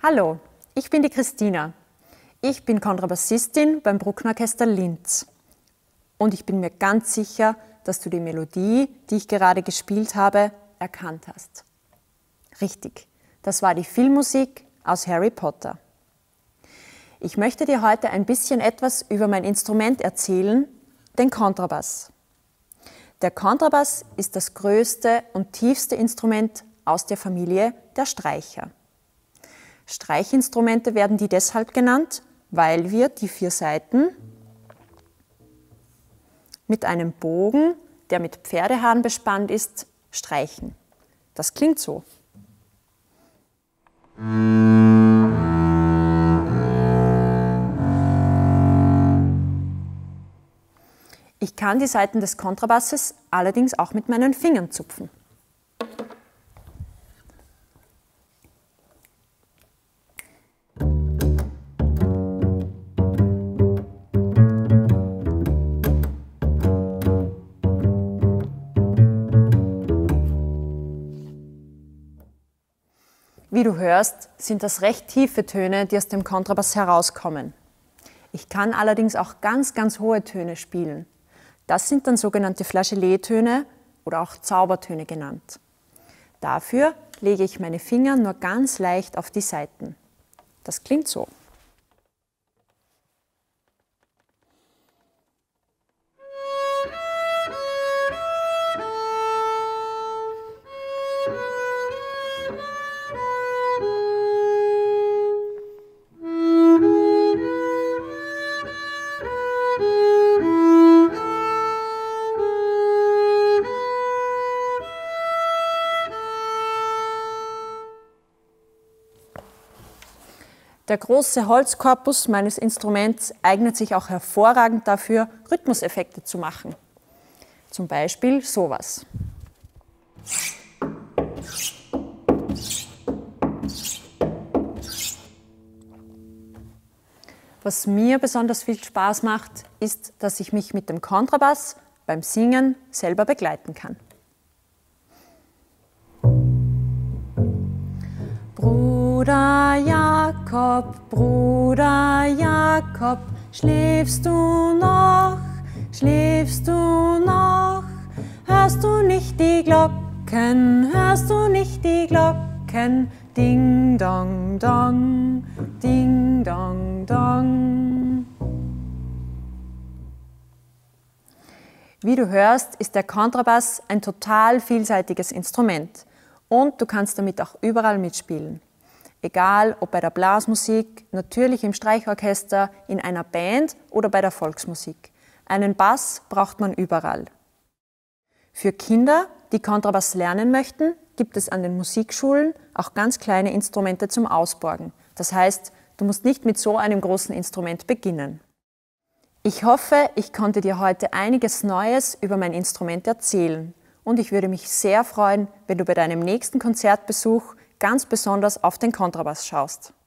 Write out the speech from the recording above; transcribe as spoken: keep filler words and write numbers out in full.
Hallo, ich bin die Christina. Ich bin Kontrabassistin beim Brucknerorchester Linz. Und ich bin mir ganz sicher, dass du die Melodie, die ich gerade gespielt habe, erkannt hast. Richtig, das war die Filmmusik aus Harry Potter. Ich möchte dir heute ein bisschen etwas über mein Instrument erzählen, den Kontrabass. Der Kontrabass ist das größte und tiefste Instrument aus der Familie der Streicher. Streichinstrumente werden die deshalb genannt, weil wir die vier Saiten mit einem Bogen, der mit Pferdehaaren bespannt ist, streichen. Das klingt so. Ich kann die Saiten des Kontrabasses allerdings auch mit meinen Fingern zupfen. Wie du hörst, sind das recht tiefe Töne, die aus dem Kontrabass herauskommen. Ich kann allerdings auch ganz, ganz hohe Töne spielen. Das sind dann sogenannte Flageolettöne oder auch Zaubertöne genannt. Dafür lege ich meine Finger nur ganz leicht auf die Saiten. Das klingt so. Der große Holzkorpus meines Instruments eignet sich auch hervorragend dafür, Rhythmuseffekte zu machen. Zum Beispiel sowas. Was mir besonders viel Spaß macht, ist, dass ich mich mit dem Kontrabass beim Singen selber begleiten kann. Bruder Jakob, Bruder Jakob, schläfst du noch, schläfst du noch? Hörst du nicht die Glocken, hörst du nicht die Glocken? Ding dong dong, ding dong dong. Wie du hörst, ist der Kontrabass ein total vielseitiges Instrument. Und du kannst damit auch überall mitspielen. Egal, ob bei der Blasmusik, natürlich im Streichorchester, in einer Band oder bei der Volksmusik. Einen Bass braucht man überall. Für Kinder, die Kontrabass lernen möchten, gibt es an den Musikschulen auch ganz kleine Instrumente zum Ausborgen. Das heißt, du musst nicht mit so einem großen Instrument beginnen. Ich hoffe, ich konnte dir heute einiges Neues über mein Instrument erzählen. Und ich würde mich sehr freuen, wenn du bei deinem nächsten Konzertbesuch ganz besonders auf den Kontrabass schaust.